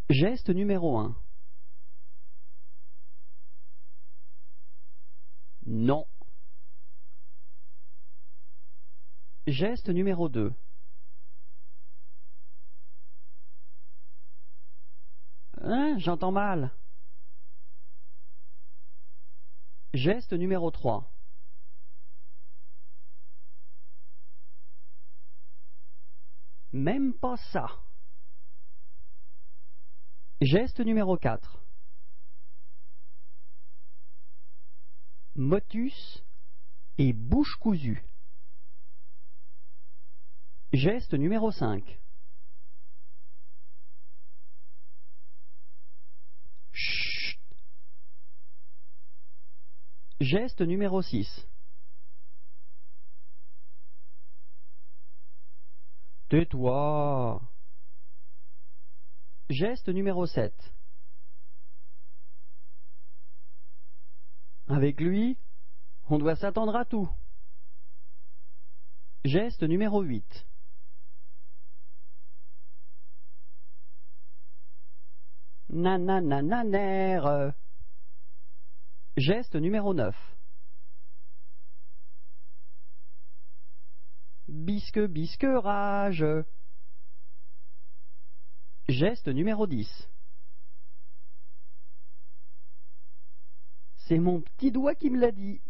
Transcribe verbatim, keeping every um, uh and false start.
Geste numéro un. Non. Geste numéro deux. Hein, j'entends mal. Geste numéro trois. Même pas ça. Geste numéro quatre. Motus et bouche cousue. Geste numéro cinq. Chut. Geste numéro six. Tais-toi. Geste numéro sept. Avec lui, on doit s'attendre à tout. Geste numéro huit. Nananananer. Geste numéro neuf. Bisque bisque rage. Geste numéro dix. C'est mon petit doigt qui me l'a dit.